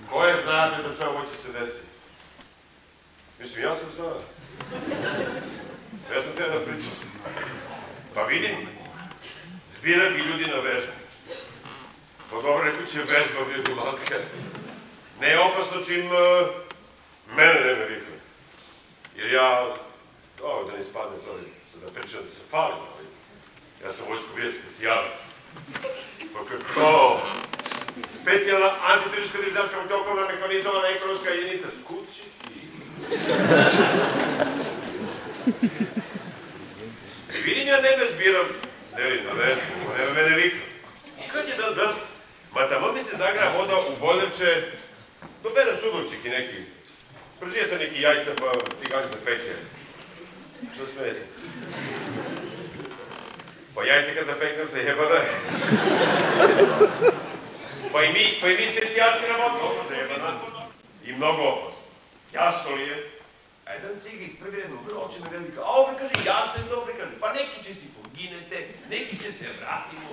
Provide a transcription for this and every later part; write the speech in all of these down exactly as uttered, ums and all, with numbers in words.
Ko je znate da sve ovo će se desiti? Mislim, ja sam znao. Ja sam teo da pričam. Pa vidim, zbira bi ljudi na vežbu. Pa dobro, neko će vežba biti malka. Ne je opasno čim mene ne me vikne. Jer ja, ovo da ne ispadne to, da pričam da se falim, ali ja sam vojsko bio specijalac. Pa kako? Specijalna antiteroristička divizijska tokovna mehanizovana ekonomska jedinica. Skući ti. I vidim ja nebe zbiram, ne vidim na vežbu, nema mene viknu. I kad je dan dan, ma tamo mi se zagra voda u Boljevče, doberem sudovčiki neki. Prožije sam neki jajca pa ti gani za peke. Što smijete? Pa jajce kad zapeknem se jebana. Pa i mi, pa i mi specijalci na vodu, opasno jebana. I mnogo opasno. Jasno li je? A jedan ciga isprvi jednu vrlo očina velika, a ovdje kaže jasno je dobro, kaže, pa neki će si poginete, neki će se vratimo.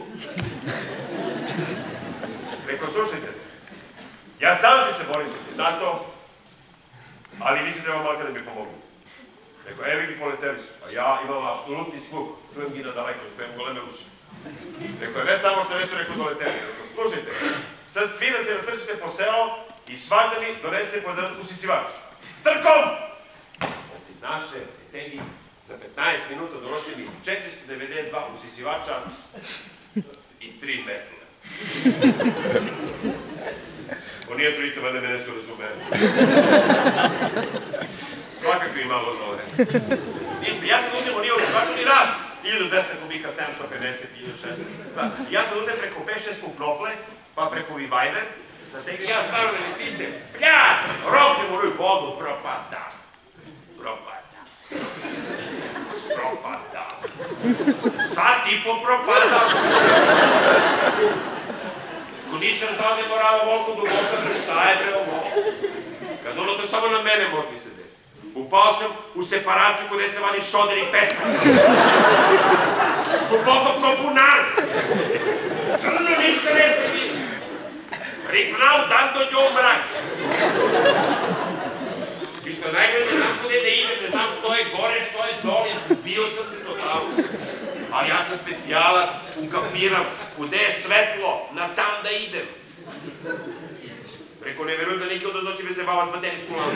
Reko, slušajte, ja sam ću se boriti protiv NATO, ali vi ćete vam malka da mi pomogli. Reko, evi mi poleteli su, a ja imam apsolutni sluh, čujem gi na daleko, spijem goleme uši. Reko, je ne samo što nesu reko doleteli, reko, slušajte, sad svi da se rastrčite po selo i svak da mi donese po jedan usisivač. Trkom! Opet naše tegi za petnaest minuta donosi mi četiristo devedeset dva usisivača i tri metra. Ko nije trojica, vada me nesu razumeli. Svakakvi malo dole. Ništa, ja sam uzemo nije usisivaču ni raz. hiljadu dvesta kubika, sedamsto pedeset, hiljadu šesto. Ja sam uzem preko pet šest kufrofle, pa preko Vivajver. Ja stvarno ne misli se, pljas, rokem u ruju vodu, propada. Propada. Propada. Sad i po propada. Ko nisam znao da je moralo volko duboko, šta je bre ovo? Kad ono to samo na mene može mi se desiti. Upao sam u separaciju kod se vadi šoder i pesak. Duboko ko bunar. Crno ništa ne se vidi. Riknao dan dođe u mrak. I što najgore ne znam kude da idem, ne znam što je gore, što je dole, izgubio sam se totalno. Ali ja sam specijalac, ukapiram kude je svetlo, na tam da idem. Preko ne verujem da neki od noći me se bava s baterijsku lampu.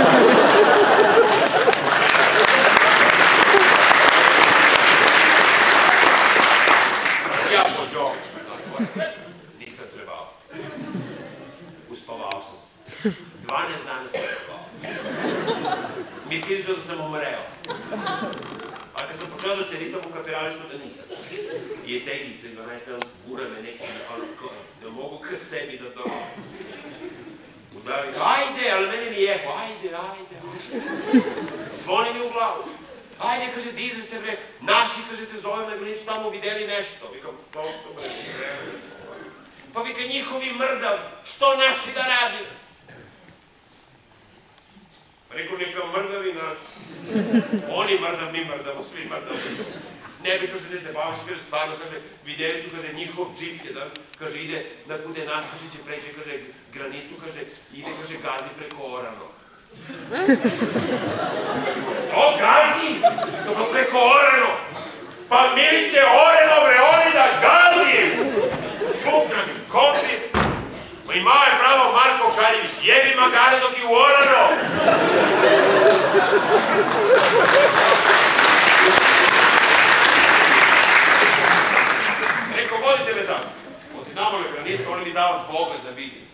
Ja pođo, nisam trebao. Uspavao sam se. dvanaest dana sam uspavao. Mislim da sam umreo. A kad sam počeo da se ritam, ukapirali su da nisam. I je tegi, te dvanaest dana gura me neki, ne mogu k sebi da dođem. Udari, ajde, ali mene mi jeho, ajde, ajde, ajde. Zvoni mi u glavu. Ajde, kaže, diže se bre, naši, kaže, te zovem na granicu, tamo videli nešto. Vikam, to što bre, pa vika, njihovi mrdav, što naši da radi? Rekao, neka mrdavi naši. Oni mrdav, mi mrdamo, svi mrdamo. Ne bi, kaže, ne se baviš, kaže, stvarno, kaže, videli su, kaže, njihov džip jedan, kaže, ide, na kude nas, kaže, će preći, kaže, granicu, kaže, ide, kaže, gazi preko Orano. To gazi? To preko Orano? Pa Miliće, Orano, bre, oni da gazi! Čukna mi, kopi, ma imao je pravo Marko Kraljević, jebi magare dok je u Orano! Rekao, vodite me tamo. Odi namo na granicu, oni mi dao dvogled da vidim.